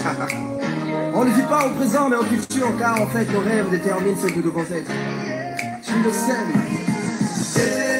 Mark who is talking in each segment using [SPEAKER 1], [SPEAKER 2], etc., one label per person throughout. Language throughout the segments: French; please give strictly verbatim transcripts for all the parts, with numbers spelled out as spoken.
[SPEAKER 1] On ne vit pas au présent mais au futur, car en fait nos rêves déterminent ce que nous devons être. Tu le sais.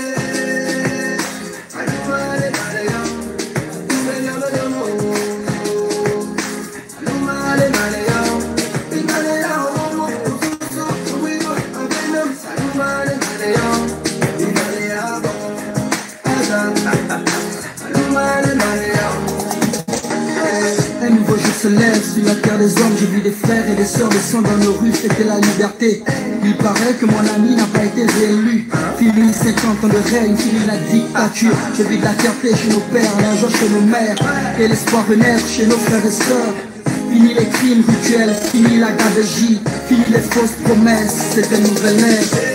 [SPEAKER 1] Un nouveau jour se lève sur la terre des hommes. J'ai vu des frères et des sœurs descendre dans nos rues, c'était la liberté. Il paraît que mon ami n'a pas été réélu. Fini cinquante ans de règne, fini la dictature. J'ai vu de la fierté chez nos pères, la joie chez nos mères, et l'espoir renaître chez nos frères et sœurs. Fini les crimes rituels, fini la gabegie, fini les fausses promesses, c'est une nouvelle ère.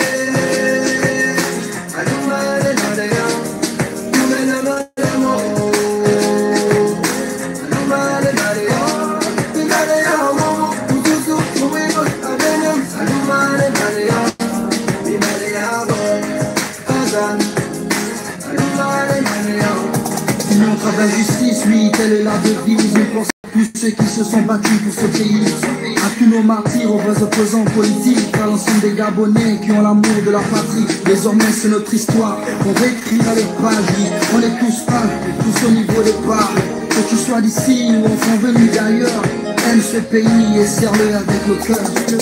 [SPEAKER 1] D'injustice, oui, telle est la devise. Nous pensons tous ceux qui se sont battus pour ce pays. À tous nos martyrs, aux vrais opposants politiques, à l'ensemble des Gabonais qui ont l'amour de leur patrie. Désormais c'est notre histoire, on réécrira les pages, oui. On est tous un, tous au niveau des parts. Que tu sois d'ici ou enfin venu d'ailleurs, aime ce pays et serre-le avec le cœur.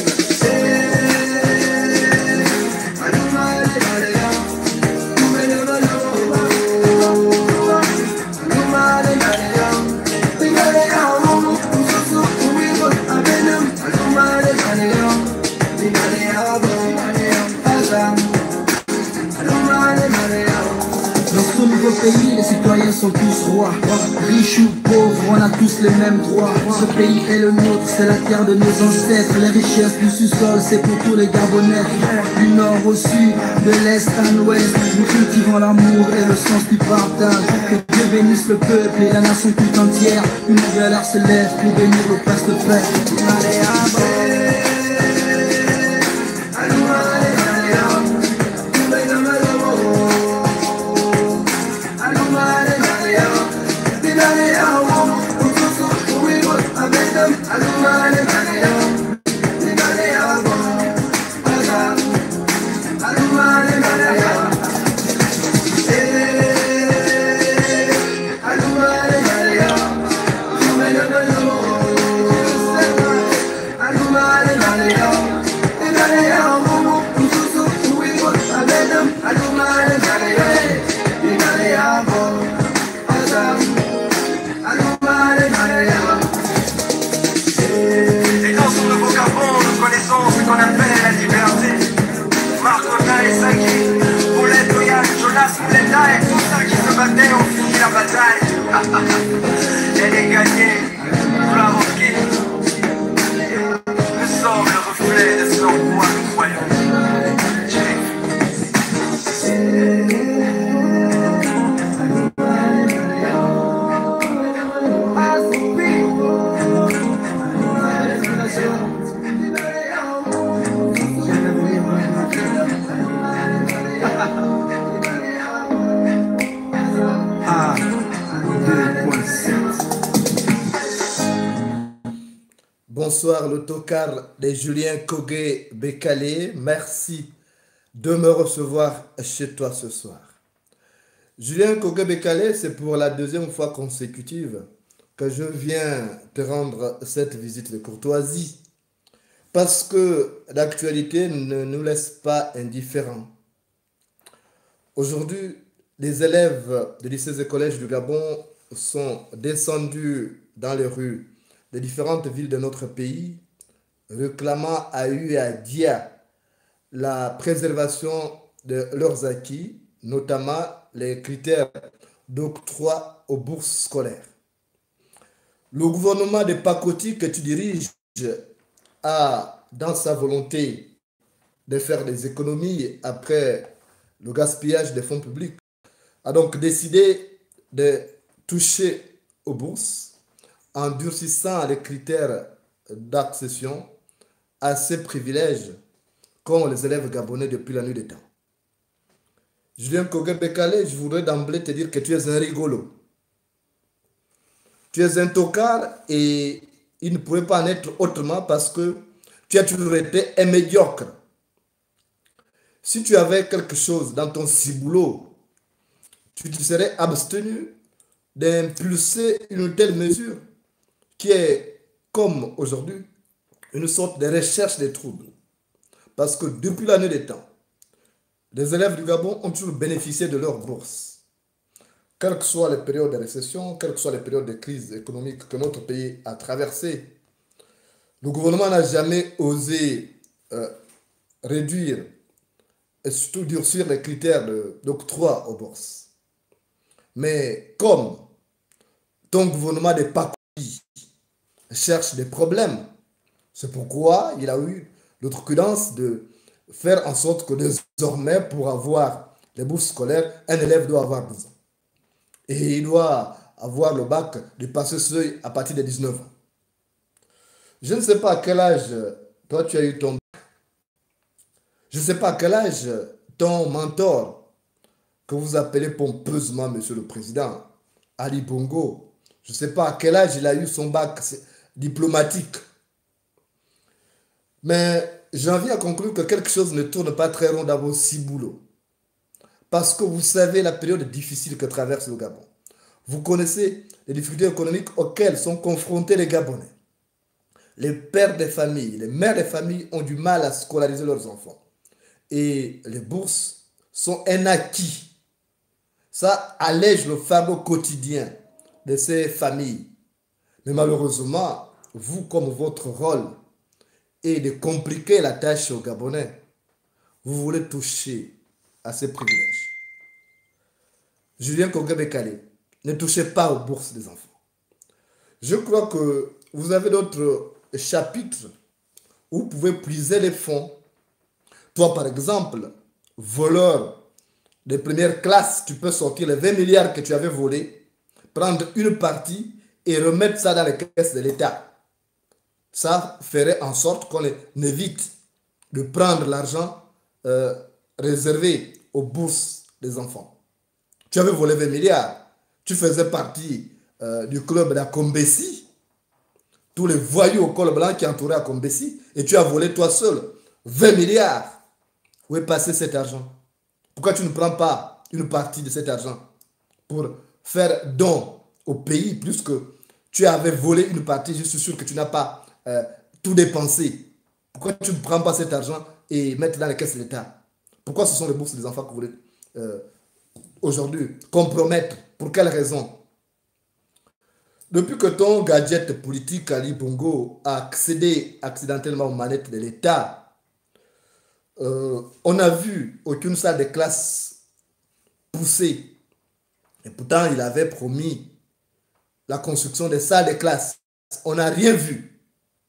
[SPEAKER 1] Dans ce nouveau pays, les citoyens sont tous rois. Riches ou pauvres, on a tous les mêmes droits. Ce pays est le nôtre, c'est la terre de nos ancêtres. Les richesses du sous-sol, c'est pour tous les Gabonais. Du nord au sud, de l'est à l'ouest, nous cultivons l'amour et le sens du partage. Que Dieu bénisse le peuple et la nation tout entière. Une nouvelle ère se lève pour bénir le prince de paix.
[SPEAKER 2] On finit la bataille. Elle est gagnée. Nous l'avons quittée. Nous sommes le reflet de son roi incroyable.
[SPEAKER 3] Bonsoir, l'autocar de Julien Kogué Bekale. Merci de me recevoir chez toi ce soir. Julien Kogué Bekale, c'est pour la deuxième fois consécutive que je viens te rendre cette visite de courtoisie parce que l'actualité ne nous laisse pas indifférents. Aujourd'hui, les élèves des lycées et collèges du Gabon sont descendus dans les rues des différentes villes de notre pays, réclamant à U et à Dia la préservation de leurs acquis, notamment les critères d'octroi aux bourses scolaires. Le gouvernement de Pakoti que tu diriges a, dans sa volonté de faire des économies après le gaspillage des fonds publics, a donc décidé de toucher aux bourses en durcissant les critères d'accession à ces privilèges qu'ont les élèves gabonais depuis la nuit des temps. Julien Kogué Bekale, je voudrais d'emblée te dire que tu es un rigolo. Tu es un tocard et il ne pourrait pas en être autrement parce que tu as toujours été un médiocre. Si tu avais quelque chose dans ton ciboulot, tu te serais abstenu d'impulser une telle mesure qui est, comme aujourd'hui, une sorte de recherche des troubles. Parce que depuis la nuit des temps, les élèves du Gabon ont toujours bénéficié de leur bourse. Quelles que soient les périodes de récession, quelles que soient les périodes de crise économique que notre pays a traversées, le gouvernement n'a jamais osé euh, réduire et surtout durcir les critères d'octroi aux bourses. Mais comme ton gouvernement n'est pas connu, cherche des problèmes, c'est pourquoi il a eu l'outrecuidance de faire en sorte que désormais, pour avoir les bourses scolaires, un élève doit avoir douze ans. Et il doit avoir le bac de passer ce seuil à partir de dix-neuf ans. Je ne sais pas à quel âge toi tu as eu ton bac. Je ne sais pas à quel âge ton mentor, que vous appelez pompeusement Monsieur le Président, Ali Bongo, je ne sais pas à quel âge il a eu son bac diplomatique. Mais j'en viens à conclure que quelque chose ne tourne pas très rond dans vos ciboulots. Parce que vous savez la période difficile que traverse le Gabon. Vous connaissez les difficultés économiques auxquelles sont confrontés les Gabonais. Les pères des familles, les mères des familles ont du mal à scolariser leurs enfants. Et les bourses sont un acquis. Ça allège le fardeau quotidien de ces familles. Mais malheureusement, vous, comme votre rôle est de compliquer la tâche aux Gabonais, vous voulez toucher à ces privilèges. Julien Kongé-Bekale, ne touchez pas aux bourses des enfants. Je crois que vous avez d'autres chapitres où vous pouvez puiser les fonds. Toi, par exemple, voleur de première classe, tu peux sortir les vingt milliards que tu avais volés, prendre une partie et remettre ça dans les caisses de l'État. Ça ferait en sorte qu'on évite de prendre l'argent euh, réservé aux bourses des enfants. Tu avais volé vingt milliards. Tu faisais partie euh, du club d'Akombessi, tous les voyous au col blanc qui entouraient Akombessi, et tu as volé toi seul vingt milliards. Où est passé cet argent? Pourquoi tu ne prends pas une partie de cet argent pour faire don au pays, plus que tu avais volé une partie? Je suis sûr que tu n'as pas euh, tout dépensé. Pourquoi tu ne prends pas cet argent et mettre dans les caisses de l'État? Pourquoi ce sont les bourses des enfants que vous voulez euh, aujourd'hui compromettre? Pour quelle raison? Depuis que ton gadget politique Ali Bongo a accédé accidentellement aux manettes de l'État, euh, on n'a vu aucune salle de classe poussée. Et pourtant, il avait promis la construction des salles de classe. On n'a rien vu.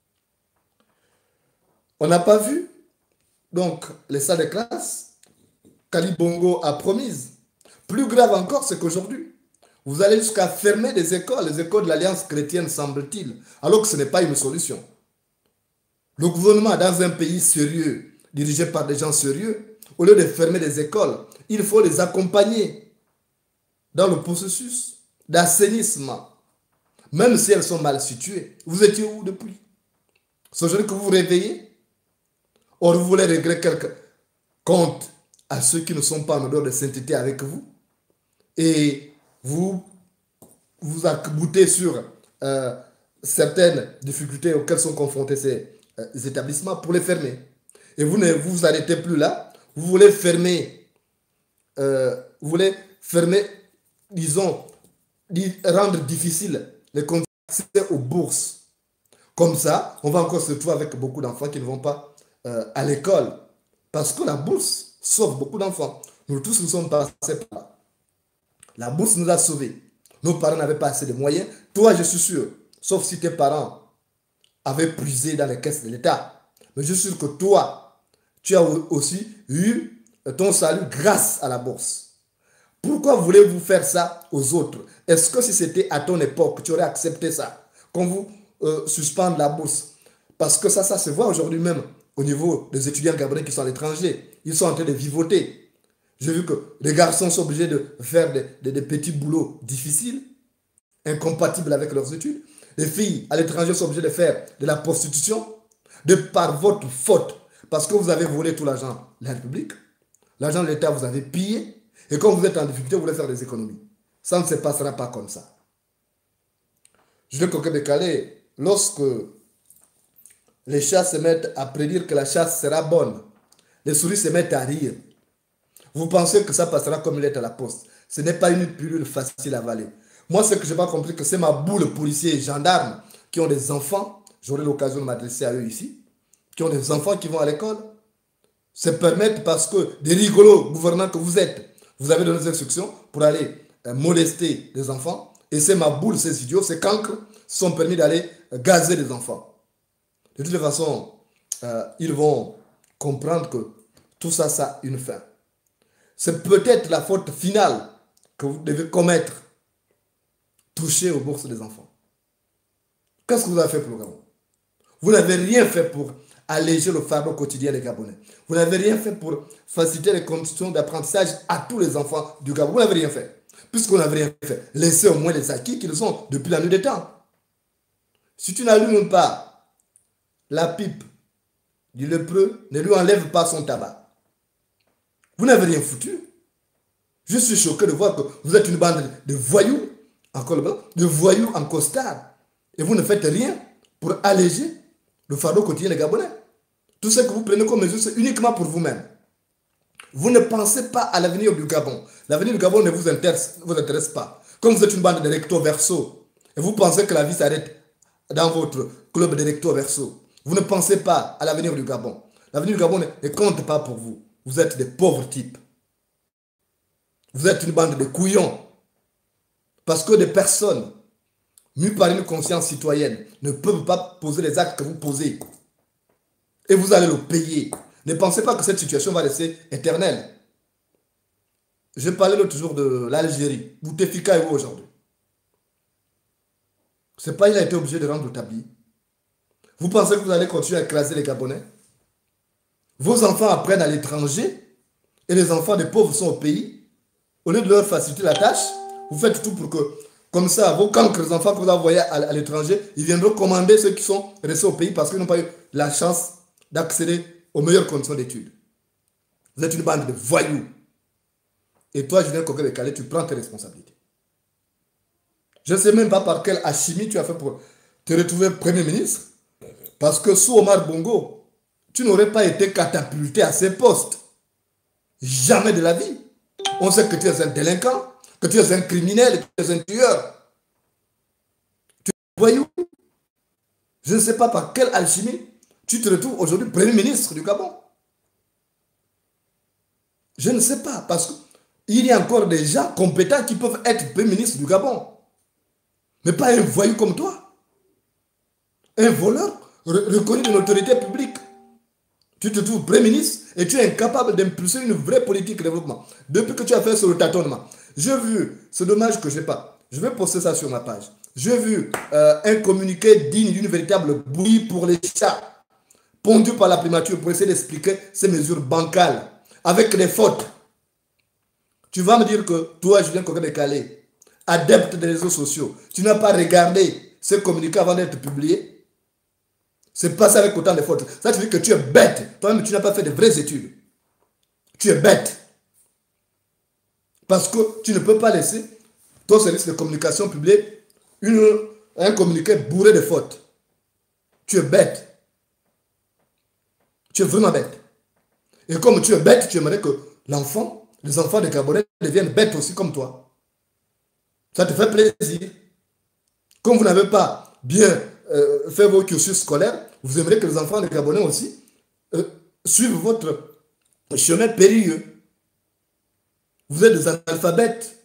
[SPEAKER 3] On n'a pas vu. Donc, les salles de classe qu'Ali Bongo a promises. Plus grave encore, c'est qu'aujourd'hui, vous allez jusqu'à fermer des écoles, les écoles de l'Alliance chrétienne, semble-t-il, alors que ce n'est pas une solution. Le gouvernement, dans un pays sérieux, dirigé par des gens sérieux, au lieu de fermer des écoles, il faut les accompagner dans le processus d'assainissement. Même si elles sont mal situées. Vous étiez où depuis? C'est aujourd'hui que vous vous réveillez? Or, vous voulez régler quelques comptes à ceux qui ne sont pas en odeur de sainteté avec vous. Et vous vous accoutez sur euh, certaines difficultés auxquelles sont confrontés ces euh, établissements pour les fermer. Et vous ne vous arrêtez plus là. Vous voulez fermer, euh, vous voulez fermer, disons, rendre difficile les conditions d'accès aux bourses. Comme ça, on va encore se retrouver avec beaucoup d'enfants qui ne vont pas euh, à l'école. Parce que la bourse sauve beaucoup d'enfants. Nous tous nous sommes passés par là. La bourse nous a sauvés. Nos parents n'avaient pas assez de moyens. Toi, je suis sûr, sauf si tes parents avaient puisé dans les caisses de l'État. Mais je suis sûr que toi, tu as aussi eu ton salut grâce à la bourse. Pourquoi voulez-vous faire ça aux autres? Est-ce que si c'était à ton époque, tu aurais accepté ça? Qu'on vous euh, suspende la bourse? Parce que ça, ça se voit aujourd'hui même au niveau des étudiants gabonais qui sont à l'étranger. Ils sont en train de vivoter. J'ai vu que les garçons sont obligés de faire des, des, des petits boulots difficiles. incompatible avec leurs études. Les filles à l'étranger sont obligées de faire de la prostitution de par votre faute. Parce que vous avez volé tout l'argent de la République. L'argent de l'État, vous avez pillé. Et quand vous êtes en difficulté, vous voulez faire des économies. Ça ne se passera pas comme ça. Julien Koké-Bekale, lorsque les chats se mettent à prédire que la chasse sera bonne, les souris se mettent à rire. Vous pensez que ça passera comme il est à la poste. Ce n'est pas une pilule facile à avaler. Moi, ce que je n'ai pas compris, que c'est ma boule policiers et gendarmes qui ont des enfants, j'aurai l'occasion de m'adresser à eux ici, qui ont des enfants qui vont à l'école, se permettent parce que des rigolos gouvernants que vous êtes, vous avez donné des instructions pour aller euh, molester des enfants, et c'est ma boule, ces idiots, ces cancres, se sont permis d'aller euh, gazer des enfants. De toute façon, euh, ils vont comprendre que tout ça, ça a une fin. C'est peut-être la faute finale que vous devez commettre. Toucher aux bourses des enfants. Qu'est-ce que vous avez fait pour le Gabon? Vous n'avez rien fait pour alléger le fardeau quotidien des Gabonais. Vous n'avez rien fait pour faciliter les conditions d'apprentissage à tous les enfants du Gabon. Vous n'avez rien fait. Puisqu'on n'avait rien fait, laissez au moins les acquis qu'ils ont depuis la nuit des temps. Si tu n'allumes pas la pipe du lépreux, ne lui enlève pas son tabac. Vous n'avez rien foutu. Je suis choqué de voir que vous êtes une bande de voyous, encore de voyous en costard. Et vous ne faites rien pour alléger le fardeau quotidien des Gabonais. Tout ce que vous prenez comme mesure, c'est uniquement pour vous-même. Vous ne pensez pas à l'avenir du Gabon. L'avenir du Gabon ne vous intéresse, vous intéresse pas. Comme vous êtes une bande de recto verso, et vous pensez que la vie s'arrête dans votre club de recto verso, vous ne pensez pas à l'avenir du Gabon. L'avenir du Gabon ne, ne compte pas pour vous. Vous êtes des pauvres types. Vous êtes une bande de couillons. Parce que des personnes mues par une conscience citoyenne ne peuvent pas poser les actes que vous posez. Et vous allez le payer. Ne pensez pas que cette situation va rester éternelle. Je parlais l'autre jour de l'Algérie. Bouteflika est où aujourd'hui? C'est pas il a été obligé de rendre tablier. Vous pensez que vous allez continuer à écraser les Gabonais? Vos enfants apprennent à l'étranger et les enfants des pauvres sont au pays. Au lieu de leur faciliter la tâche, vous faites tout pour que, comme ça, vos cancres enfants que vous envoyez à, à l'étranger, ils viendront commander ceux qui sont restés au pays parce qu'ils n'ont pas eu la chance d'accéder aux meilleures conditions d'études. Vous êtes une bande de voyous. Et toi, Julien Koké-Bekale, tu prends tes responsabilités. Je ne sais même pas par quelle alchimie tu as fait pour te retrouver Premier ministre. Parce que sous Omar Bongo, tu n'aurais pas été catapulté à ces postes. Jamais de la vie. On sait que tu es un délinquant, que tu es un criminel, que tu es un tueur. Tu es un voyou. Je ne sais pas par quelle alchimie tu te retrouves aujourd'hui Premier ministre du Gabon. Je ne sais pas, parce qu'il y a encore des gens compétents qui peuvent être Premier ministre du Gabon. Mais pas un voyou comme toi. Un voleur reconnu d'une autorité publique. Tu te trouves Premier ministre et tu es incapable d'impulser une vraie politique de développement. Depuis que tu as fait sur le tâtonnement. J'ai vu, c'est dommage que je n'ai pas. Je vais poster ça sur ma page. J'ai vu euh, un communiqué digne d'une véritable bouillie pour les chats, pondu par la primature pour essayer d'expliquer ces mesures bancales, avec des fautes. Tu vas me dire que toi, Julien Koké-Bekale, adepte des réseaux sociaux, tu n'as pas regardé ce communiqué avant d'être publié. C'est passé avec autant de fautes. Ça veut dire que tu es bête. Toi-même, tu n'as pas fait de vraies études. Tu es bête. Parce que tu ne peux pas laisser ton service de communication publier une, un communiqué bourré de fautes. Tu es bête. Tu es vraiment bête. Et comme tu es bête, tu aimerais que l'enfant, les enfants des Gabonais deviennent bêtes aussi comme toi. Ça te fait plaisir. Comme vous n'avez pas bien euh, fait vos cursus scolaires, vous aimeriez que les enfants des Gabonais aussi euh, suivent votre chemin périlleux. Vous êtes des analphabètes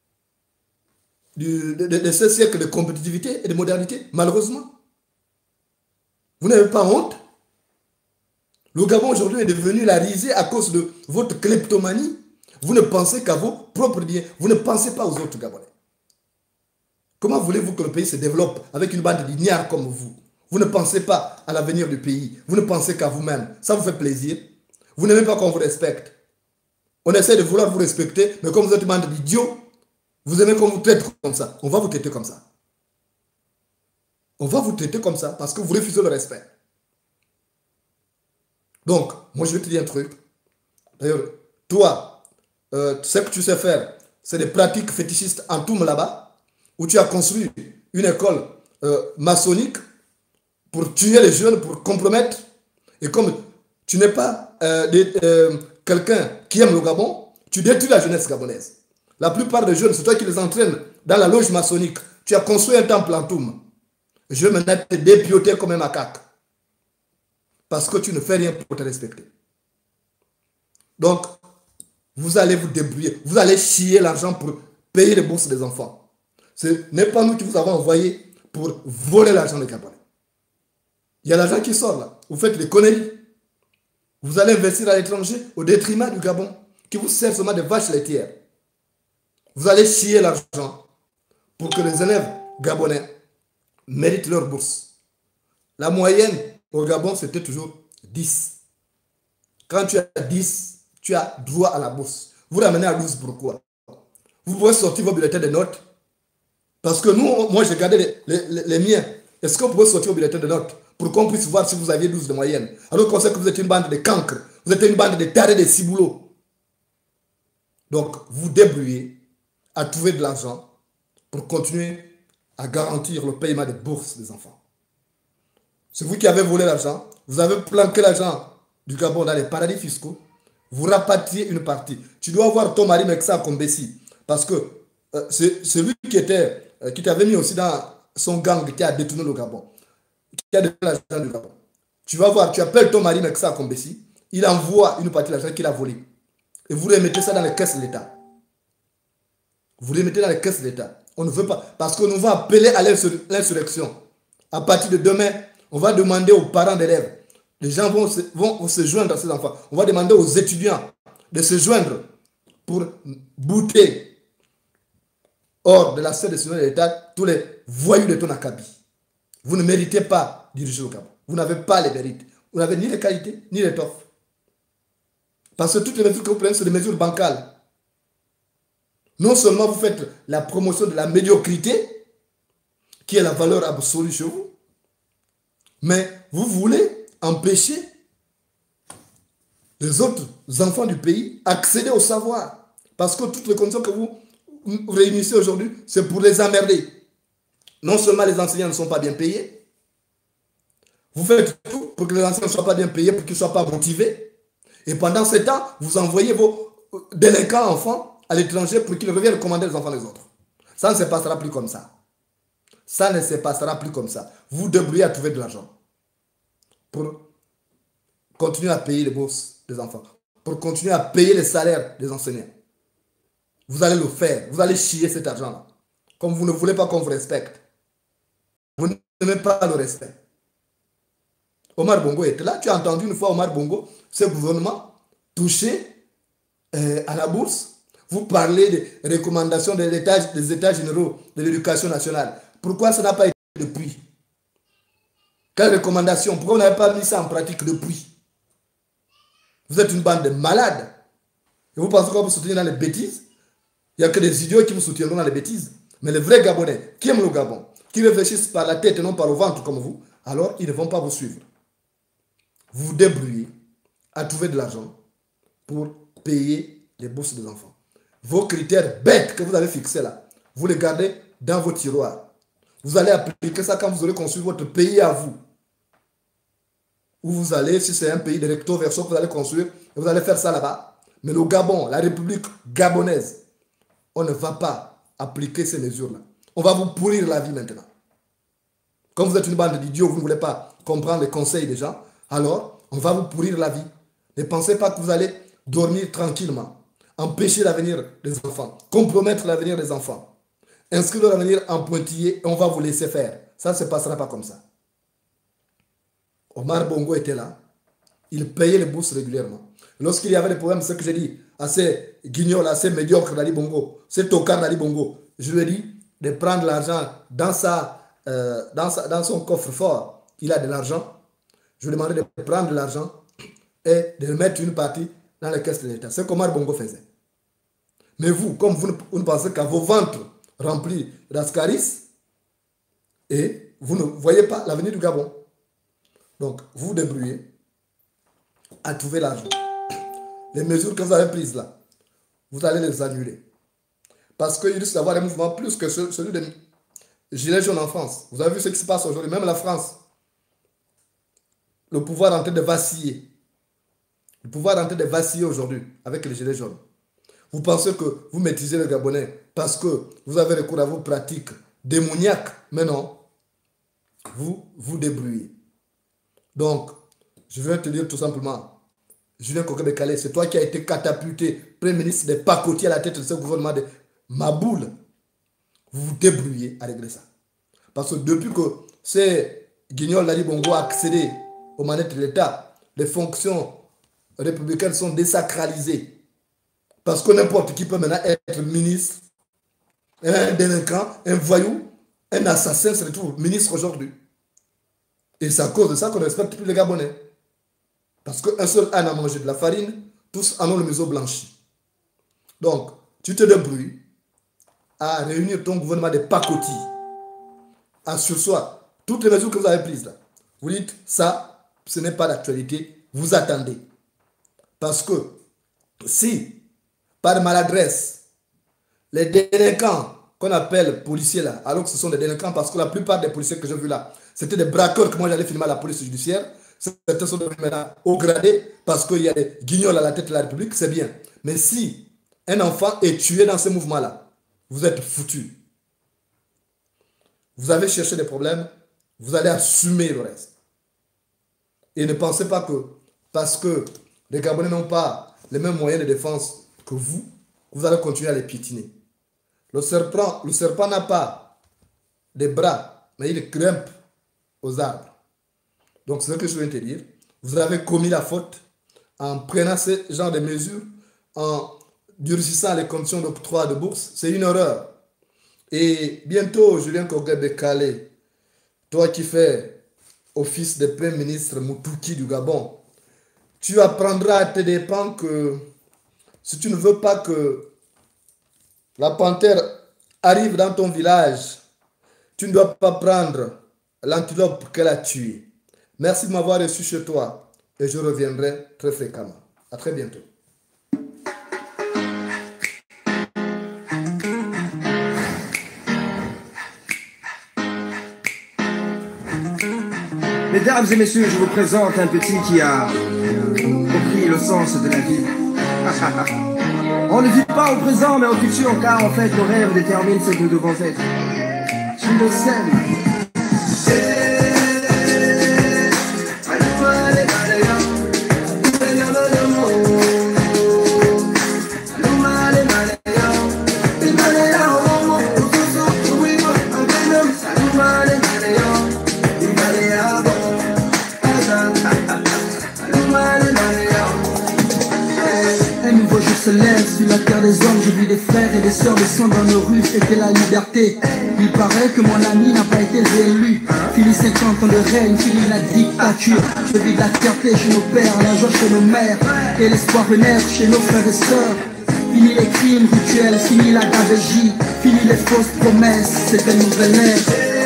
[SPEAKER 3] de, de, de ce siècle de compétitivité et de modernité, malheureusement. Vous n'avez pas honte? Le Gabon aujourd'hui est devenu la risée à cause de votre kleptomanie. Vous ne pensez qu'à vos propres biens. Vous ne pensez pas aux autres Gabonais. Comment voulez-vous que le pays se développe avec une bande d'ignards comme vous? Vous ne pensez pas à l'avenir du pays. Vous ne pensez qu'à vous-même. Ça vous fait plaisir. Vous n'aimez pas qu'on vous respecte. On essaie de vouloir vous respecter, mais comme vous êtes une bande d'idiots, vous aimez qu'on vous traite comme ça. On va vous traiter comme ça. on va vous traiter comme ça parce que vous refusez le respect. Donc, moi je vais te dire un truc. D'ailleurs, toi, euh, ce que tu sais faire, c'est des pratiques fétichistes en Toum là-bas, où tu as construit une école euh, maçonnique pour tuer les jeunes, pour compromettre. Et comme tu n'es pas euh, euh, quelqu'un qui aime le Gabon, tu détruis la jeunesse gabonaise. La plupart des jeunes, c'est toi qui les entraînes dans la loge maçonnique. Tu as construit un temple en Toum. Je vais maintenant te dépioter comme un macaque. Parce que tu ne fais rien pour te respecter. Donc, vous allez vous débrouiller. Vous allez chier l'argent pour payer les bourses des enfants. Ce n'est pas nous qui vous avons envoyé pour voler l'argent des Gabonais. Il y a l'argent qui sort là. Vous faites des conneries. Vous allez investir à l'étranger au détriment du Gabon, qui vous sert seulement de vaches laitières. Vous allez chier l'argent pour que les élèves gabonais méritent leur bourse. La moyenne au Gabon, c'était toujours dix. Quand tu as dix, tu as droit à la bourse. Vous ramenez à douze, pourquoi? Vous pouvez sortir vos bulletins de notes. Parce que nous, moi j'ai gardé les, les, les miens. Est-ce que vous pouvez sortir vos bulletins de notes pour qu'on puisse voir si vous aviez douze de moyenne? Alors qu'on sait que vous êtes une bande de cancres. Vous êtes une bande de tarés de ciboulots. Donc, vous débrouillez à trouver de l'argent pour continuer à garantir le paiement des bourses des enfants. C'est vous qui avez volé l'argent. Vous avez planqué l'argent du Gabon dans les paradis fiscaux. Vous rapatriez une partie. Tu dois voir ton mari Mexa Kombesi. Parce que euh, c'est celui qui était, euh, qui t'avait mis aussi dans son gang qui a détourné le Gabon. Qui a détourné l'argent du Gabon. Tu vas voir, tu appelles ton mari Mexa Kombesi. Il envoie une partie de l'argent qu'il a volé. Et vous remettez ça dans les caisses de l'État. Vous remettez dans les caisses de l'État. On ne veut pas. Parce qu'on va appeler à l'insurrection. À partir de demain, on va demander aux parents d'élèves. Les gens vont se, vont se joindre à ces enfants. On va demander aux étudiants de se joindre pour bouter hors de la sphère de sécurité de l'État tous les voyous de ton acabit. Vous ne méritez pas de diriger le Gabon. Vous n'avez pas les mérites. Vous n'avez ni les qualités, ni l'étoffe. Parce que toutes les mesures que vous prenez, sont des mesures bancales. Non seulement vous faites la promotion de la médiocrité, qui est la valeur absolue chez vous, mais vous voulez empêcher les autres enfants du pays accéder au savoir. Parce que toutes les conditions que vous réunissez aujourd'hui, c'est pour les emmerder. Non seulement les enseignants ne sont pas bien payés, vous faites tout pour que les enseignants ne soient pas bien payés, pour qu'ils ne soient pas motivés. Et pendant ce temps, vous envoyez vos délinquants enfants à l'étranger pour qu'ils reviennent commander les enfants des autres. Ça ne se passera plus comme ça. Ça ne se passera plus comme ça. Vous devriez à trouver de l'argent pour continuer à payer les bourses des enfants, pour continuer à payer les salaires des enseignants. Vous allez le faire. Vous allez chier cet argent-là. Comme vous ne voulez pas qu'on vous respecte. Vous n'aimez pas le respect. Omar Bongo était là. Tu as entendu une fois Omar Bongo, ce gouvernement touché euh, à la bourse. Vous parlez des recommandations des états, des états généraux de l'éducation nationale. Pourquoi ça n'a pas été depuis? Quelles recommandations? Pourquoi vous n'avez pas mis ça en pratique depuis? Vous êtes une bande de malades. Et vous pensez qu'on vous soutenir dans les bêtises? Il n'y a que des idiots qui vous soutiendront dans les bêtises. Mais les vrais Gabonais, qui aiment le Gabon, qui réfléchissent par la tête et non par le ventre comme vous, alors ils ne vont pas vous suivre. Vous vous débrouillez à trouver de l'argent pour payer les bourses des enfants. Vos critères bêtes que vous avez fixés là, vous les gardez dans vos tiroirs. Vous allez appliquer ça quand vous aurez construit votre pays à vous. Où vous allez, si c'est un pays de recto verso que vous allez construire, vous allez faire ça là-bas. Mais le Gabon, la République gabonaise, on ne va pas appliquer ces mesures-là. On va vous pourrir la vie maintenant. Comme vous êtes une bande d'idiots, vous ne voulez pas comprendre les conseils des gens, alors on va vous pourrir la vie. Ne pensez pas que vous allez dormir tranquillement, empêcher l'avenir des enfants, compromettre l'avenir des enfants, inscrire leur avenir en pointillé et on va vous laisser faire. Ça ne se passera pas comme ça. Omar Bongo était là. Il payait les bourses régulièrement. Lorsqu'il y avait des problèmes, c'est ce que j'ai dit, assez guignol, assez médiocre d'Ali Bongo, c'est tocard d'Ali Bongo, je lui ai dit de prendre l'argent dans, sa, euh, dans, sa, dans son coffre-fort. Il a de l'argent. Je lui ai demandé de prendre de l'argent et de mettre une partie dans les caisses de l'État. C'est ce qu'Omar Bongo faisait. Mais vous, comme vous ne, vous ne pensez qu'à vos ventres remplis d'ascaris, et vous ne voyez pas l'avenir du Gabon. Donc, vous vous débrouillez à trouver l'argent. Les mesures que vous avez prises là, vous allez les annuler. Parce qu'il risque d'avoir un mouvement plus que celui des gilets jaunes en France. Vous avez vu ce qui se passe aujourd'hui, même la France. Le pouvoir est en train de vaciller. Le pouvoir est en train de vaciller aujourd'hui avec les gilets jaunes. Vous pensez que vous maîtrisez le Gabonais parce que vous avez recours à vos pratiques démoniaques. Mais non, vous vous débrouillez. Donc, je viens te dire tout simplement, Julien Koké-Bekale, c'est toi qui as été catapulté Premier ministre des pacotiers à la tête de ce gouvernement de Maboule. Vous vous débrouillez à régler ça. Parce que depuis que ces guignols Lali Bongo ont accédé aux manettes de l'État, les fonctions républicaines sont désacralisées. Parce que n'importe qui peut maintenant être ministre, un délinquant, un voyou, un assassin se retrouve ministre aujourd'hui. Et c'est à cause de ça qu'on ne respecte plus les Gabonais. Parce qu'un seul âne a mangé de la farine, tous en ont le museau blanchi. Donc, tu te débrouilles à réunir ton gouvernement de pacotis, à sursoir toutes les mesures que vous avez prises là. Vous dites, ça, ce n'est pas d'actualité, vous attendez. Parce que si, par maladresse, les délinquants qu'on appelle policiers là, alors que ce sont des délinquants parce que la plupart des policiers que j'ai vus là, c'était des braqueurs que moi j'allais filmer à la police judiciaire. Certains sont devenus maintenant au gradé parce qu'il y a des guignols à la tête de la République, c'est bien. Mais si un enfant est tué dans ce mouvement-là, vous êtes foutu. Vous avez cherché des problèmes, vous allez assumer le reste. Et ne pensez pas que parce que les Gabonais n'ont pas les mêmes moyens de défense que vous, vous allez continuer à les piétiner. Le serpent, le serpent n'a pas des bras, mais il grimpe aux arbres. Donc, c'est ce que je viens de te dire. Vous avez commis la faute en prenant ce genre de mesures, en durcissant les conditions d'octroi de bourse. C'est une erreur. Et bientôt, Julien Koké-Bekale, toi qui fais office de Premier ministre Moutouki du Gabon, tu apprendras à tes dépens que si tu ne veux pas que la panthère arrive dans ton village, tu ne dois pas prendre l'antilope qu'elle a tuée. Merci de m'avoir reçu chez toi et je reviendrai très fréquemment. À très bientôt.
[SPEAKER 4] Mesdames et messieurs, je vous présente un petit qui a compris le sens de la vie. On ne vit pas au présent mais au futur car en fait nos rêves déterminent ce que nous devons être. Tu le sais.
[SPEAKER 1] Se lève sur la terre des hommes, j'ai vu des frères et des sœurs descendre dans nos rues, c'était la liberté. Il paraît que mon ami n'a pas été réélu. Fini cinquante ans de règne, fini la dictature. Je vis de la fierté chez nos pères, la joie chez nos mères, et l'espoir renaître chez nos frères et sœurs. Fini les crimes rituels, fini la gabegie, fini les fausses promesses, c'est une nouvelle ère.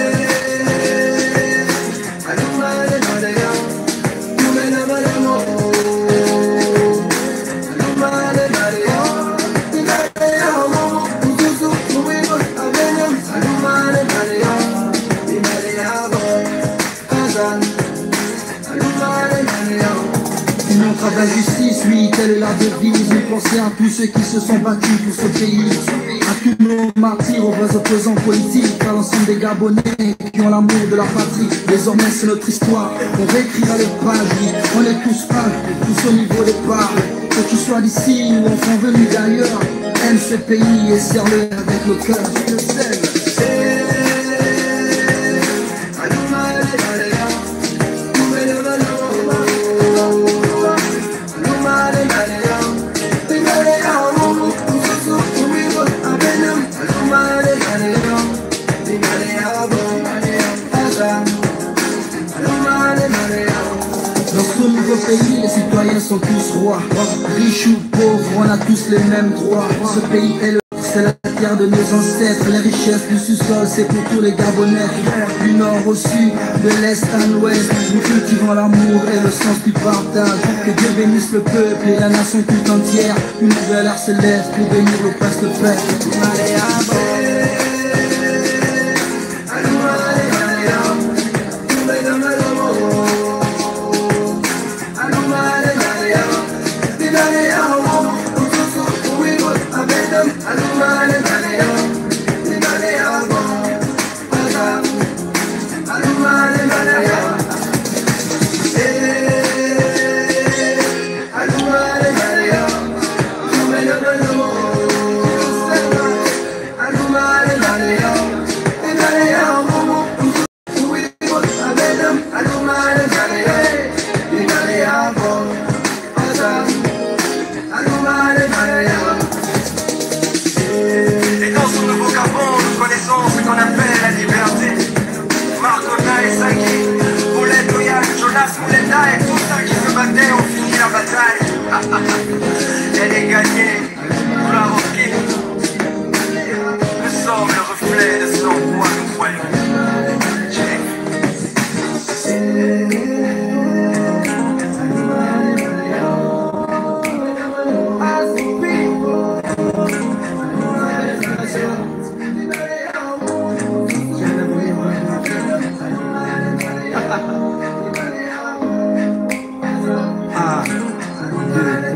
[SPEAKER 1] La justice, oui, telle est la devise. Nous pensons à tous ceux qui se sont battus pour ce pays, à tous nos martyrs, aux vrais opposants politiques, à l'ensemble des Gabonais qui ont l'amour de leur patrie. Désormais c'est notre histoire, on réécrira les pages, oui. On est tous un, tous au niveau des parts. Que tu sois d'ici ou enfant venu d'ailleurs, aime ce pays et serre-le avec le cœur. Je le sais. Pays, les citoyens sont tous rois, riches ou pauvres, on a tous les mêmes droits. Ce pays est le c'est la terre de nos ancêtres. Les richesses du sous-sol, c'est pour tous les Gabonais. Du nord au sud, de l'est à l'ouest, nous cultivons l'amour et le sens du partage. Que Dieu bénisse le peuple et la nation tout entière. Une nouvelle ère se lève pour bénir le presque fait.